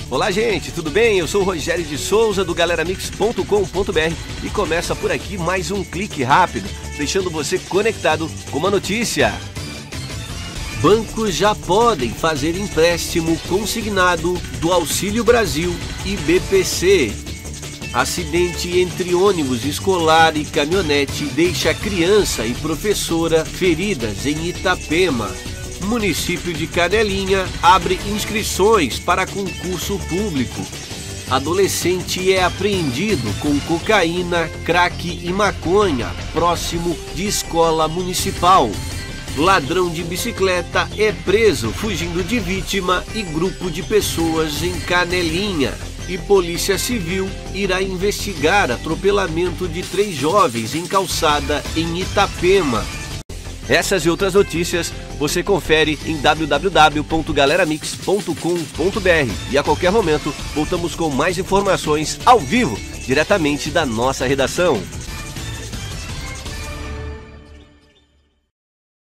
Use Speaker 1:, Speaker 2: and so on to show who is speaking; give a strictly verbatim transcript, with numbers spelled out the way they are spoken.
Speaker 1: Olá, gente, tudo bem? Eu sou o Rogério de Souza do galera mix ponto com ponto br e começa por aqui mais um clique rápido, deixando você conectado com uma notícia. Bancos já podem fazer empréstimo consignado do Auxílio Brasil e B P C. Acidente entre ônibus escolar e caminhonete deixa criança e professora feridas em Itapema. Município de Canelinha abre inscrições para concurso público. Adolescente é apreendido com cocaína, crack e maconha próximo de escola municipal. Ladrão de bicicleta é preso fugindo de vítima e grupo de pessoas em Canelinha. E Polícia Civil irá investigar atropelamento de três jovens em calçada em Itapema. Essas e outras notícias você confere em w w w ponto galera mix ponto com ponto br e a qualquer momento voltamos com mais informações ao vivo, diretamente da nossa redação.